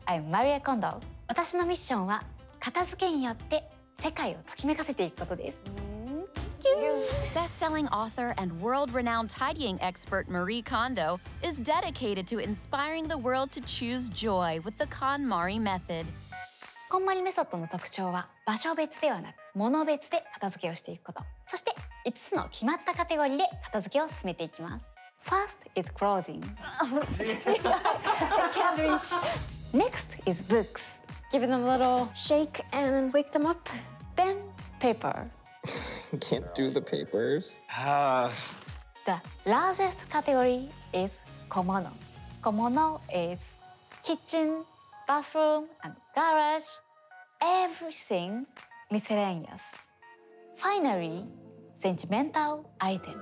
I'm Maria Kondo. 私のミッションは片付けによって世界をときめかせていくことです。 Best-selling author and world-renowned tidying expert Marie Kondo is dedicated to inspiring the world to choose joy with the KonMari method. こんまりメソッドの特徴は場所別ではなく物別で片付けをしていくこと。そして5つの決まったカテゴリーで片付けを進めていきます。First is clothing. I can't reach. Next is books. Give them a little shake and wake them up. Then paper. Can't do the papers. The largest category is komono. Komono is kitchen, bathroom, and garage. Everything miscellaneous. Finally, sentimental items.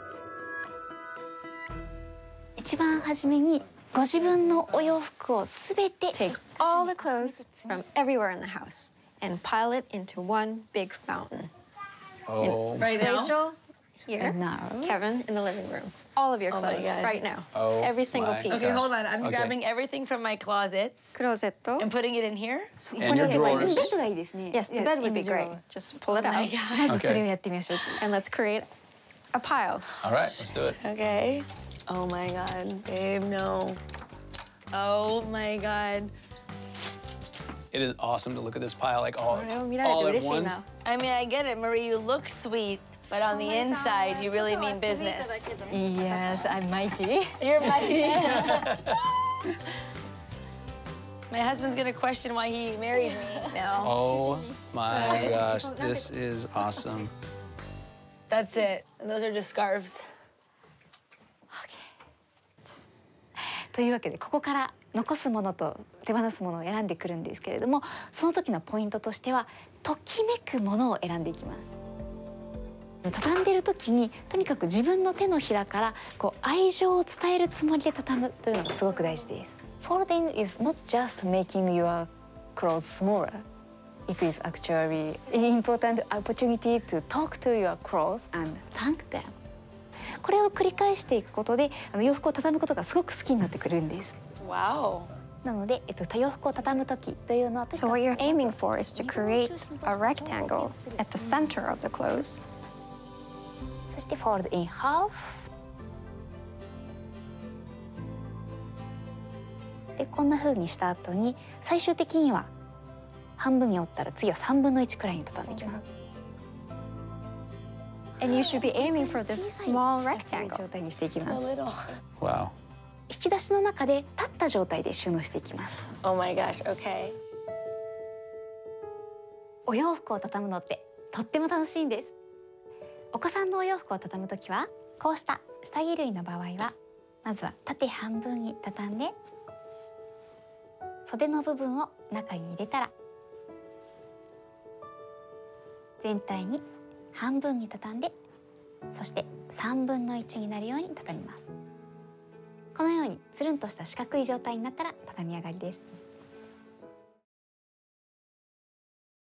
一番初めにご自分のお洋服をすべて Take all the clothes from everywhere in the house and pile it into one big mountain. Oh. Right now? Rachel, here. Now. Kevin, in the living room. All of your clothes, right now. Oh, every single my piece. Okay, hold on. I'm grabbing everything from my closets Closetto. and putting it in here. And your drawers. ベッドがいいですね。 Yes, the bed would be great. Just pull it out. まずそれをやってみましょう。 And let's create a pile. All right, let's do it. Okay. Oh my God, babe, no. Oh my God. It is awesome to look at this pile like all at Mirare, once. I mean, I get it, Marie. You look sweet, but on the inside, you really mean business. Yes, I'm mighty. You're mighty. My husband's gonna question why he married me now. Oh my gosh, this is awesome. That's it. And those are just scarves. というわけでここから残すものと手放すものを選んでくるんですけれども、その時のポイントとしてはときめくものを選んでいきます。畳んでいる時にとにかく自分の手のひらから愛情を伝えるつもりで畳むというのがすごく大事です。Folding is not just making your clothes smaller. It is actually an important opportunity to talk to your clothes and thank them. これを繰り返していくことで洋服を畳むことがすごく好きになってくるんです。 Wow. なので、洋服を畳む時というのは So what you're aiming for is to create a rectangle at the center of the clothes. そして fold in half. でこんな風にした後に最終的には半分に折ったら次は3分の1くらいに畳んでいきます。 And you should be aiming for this small rectangle. 状態にしていきます。 Wow. 引き出しの中で立った状態で収納していきます。 Oh my gosh, okay. お洋服を畳むのってとっても楽しいんです。お子さんのお洋服を畳むときはこうした下着類の場合はまずは縦半分に畳んで袖の部分を中に入れたら全体に半分に畳んでそして3分の1になるように畳みます。このようにつるんとした四角い状態になったら畳み上がりです。